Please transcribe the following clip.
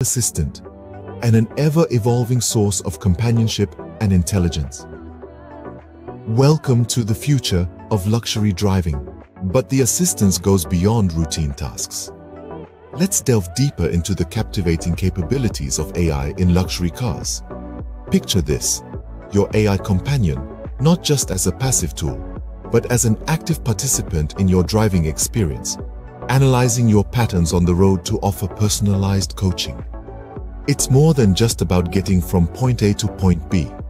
assistant and an ever-evolving source of companionship and intelligence. Welcome to the future of luxury driving, but the assistance goes beyond routine tasks. Let's delve deeper into the captivating capabilities of AI in luxury cars. Picture this, your AI companion, not just as a passive tool, but as an active participant in your driving experience, analyzing your patterns on the road to offer personalized coaching. It's more than just about getting from point A to point B.